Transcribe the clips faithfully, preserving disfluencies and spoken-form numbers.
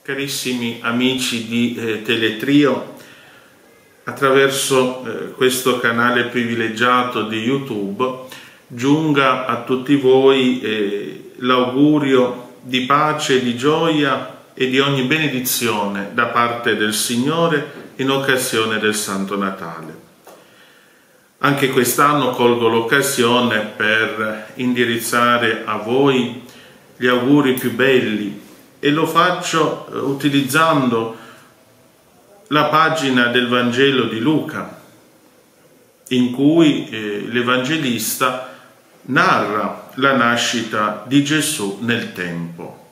Carissimi amici di eh, Teletrio, attraverso eh, questo canale privilegiato di YouTube giunga a tutti voi eh, l'augurio di pace, di gioia e di ogni benedizione da parte del Signore in occasione del Santo Natale. Anche quest'anno colgo l'occasione per indirizzare a voi gli auguri più belli e lo faccio eh, utilizzando la pagina del Vangelo di Luca, in cui eh, l'Evangelista narra la nascita di Gesù nel tempo.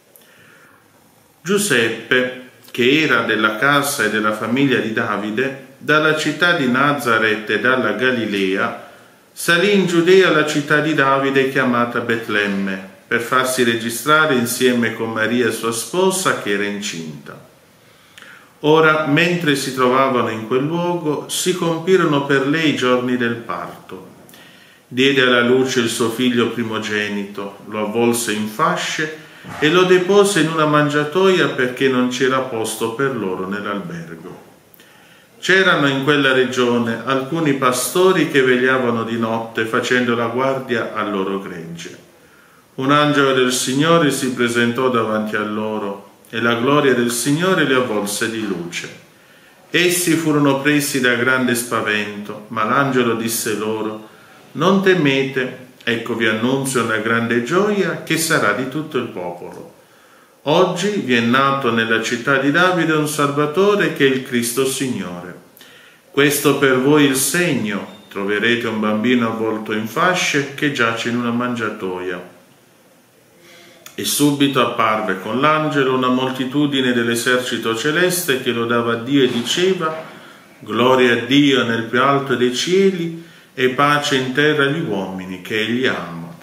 Giuseppe, che era della casa e della famiglia di Davide, dalla città di Nazaret e dalla Galilea, salì in Giudea alla città di Davide chiamata Betlemme, per farsi registrare insieme con Maria sua sposa che era incinta. Ora, mentre si trovavano in quel luogo, si compirono per lei i giorni del parto. Diede alla luce il suo figlio primogenito, lo avvolse in fasce e lo depose in una mangiatoia perché non c'era posto per loro nell'albergo. C'erano in quella regione alcuni pastori che vegliavano di notte facendo la guardia al loro gregge. Un angelo del Signore si presentò davanti a loro e la gloria del Signore li avvolse di luce. Essi furono presi da grande spavento, ma l'angelo disse loro: «Non temete, ecco vi annunzio una grande gioia che sarà di tutto il popolo. Oggi vi è nato nella città di Davide un Salvatore che è il Cristo Signore. Questo per voi il segno: troverete un bambino avvolto in fasce che giace in una mangiatoia». E subito apparve con l'angelo una moltitudine dell'esercito celeste che lodava Dio e diceva: «Gloria a Dio nel più alto dei cieli e pace in terra agli uomini che Egli ama».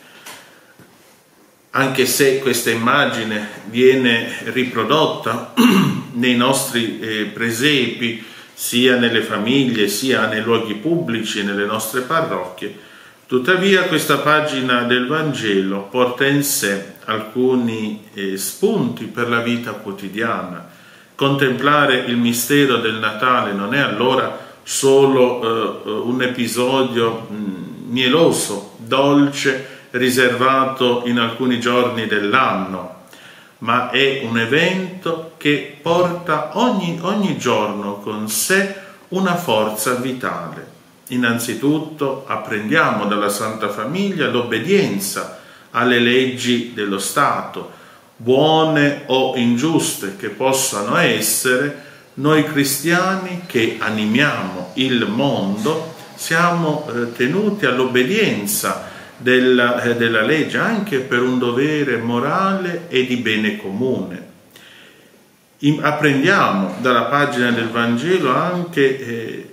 Anche se questa immagine viene riprodotta nei nostri eh, presepi, sia nelle famiglie, sia nei luoghi pubblici, nelle nostre parrocchie, tuttavia questa pagina del Vangelo porta in sé alcuni eh, spunti per la vita quotidiana. Contemplare il mistero del Natale non è allora solo eh, un episodio mh, mieloso, dolce, riservato in alcuni giorni dell'anno, ma è un evento che porta ogni, ogni giorno con sé una forza vitale. Innanzitutto apprendiamo dalla Santa Famiglia l'obbedienza alle leggi dello Stato, buone o ingiuste che possano essere. Noi cristiani che animiamo il mondo siamo eh, tenuti all'obbedienza della, eh, della legge, anche per un dovere morale e di bene comune. In, apprendiamo dalla pagina del Vangelo anche eh,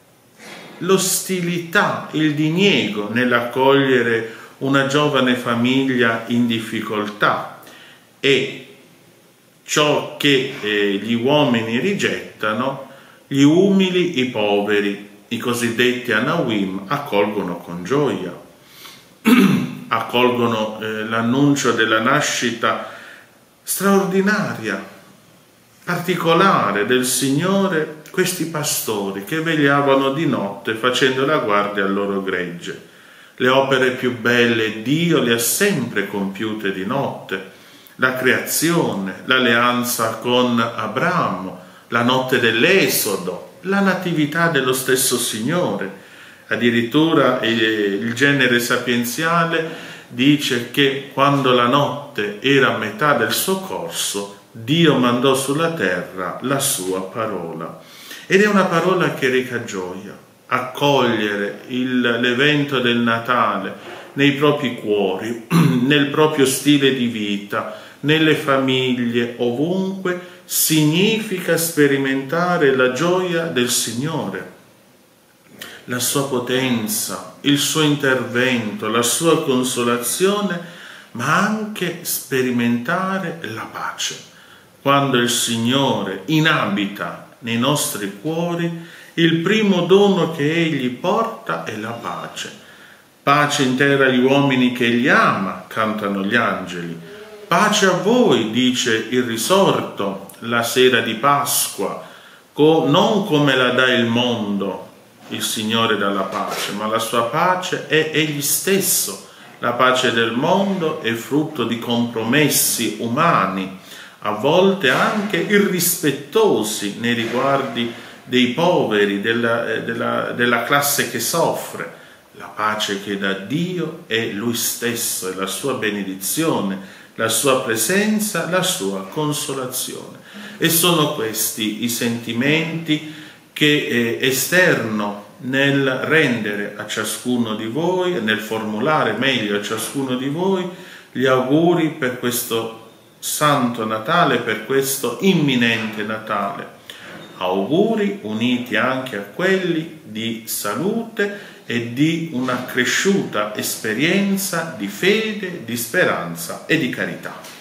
l'ostilità, il diniego nell'accogliere una giovane famiglia in difficoltà e ciò che eh, gli uomini rigettano, gli umili, i poveri, i cosiddetti Anawim, accolgono con gioia, accolgono eh, l'annuncio della nascita straordinaria, particolare del Signore, questi pastori che vegliavano di notte facendo la guardia al loro gregge. Le opere più belle Dio le ha sempre compiute di notte: la creazione, l'alleanza con Abramo, la notte dell'Esodo, la natività dello stesso Signore. Addirittura il genere sapienziale dice che quando la notte era a metà del suo corso, Dio mandò sulla terra la sua parola. Ed è una parola che reca gioia. Accogliere l'evento del Natale nei propri cuori, nel proprio stile di vita, nelle famiglie, ovunque, significa sperimentare la gioia del Signore, la sua potenza, il suo intervento, la sua consolazione, ma anche sperimentare la pace. Quando il Signore inabita nei nostri cuori, il primo dono che Egli porta è la pace. Pace in terra agli uomini che Egli ama, cantano gli angeli. Pace a voi, dice il risorto la sera di Pasqua, non come la dà il mondo, il Signore dà la pace, ma la sua pace è Egli stesso. La pace del mondo è frutto di compromessi umani, a volte anche irrispettosi nei riguardi dei poveri, della, della, della classe che soffre. La pace che dà Dio è Lui stesso, è la sua benedizione, la sua presenza, la sua consolazione. E sono questi i sentimenti che eh, esterno nel rendere a ciascuno di voi, nel formulare meglio a ciascuno di voi gli auguri per questo Santo Natale, per questo imminente Natale. Auguri uniti anche a quelli di salute e di una cresciuta esperienza di fede, di speranza e di carità.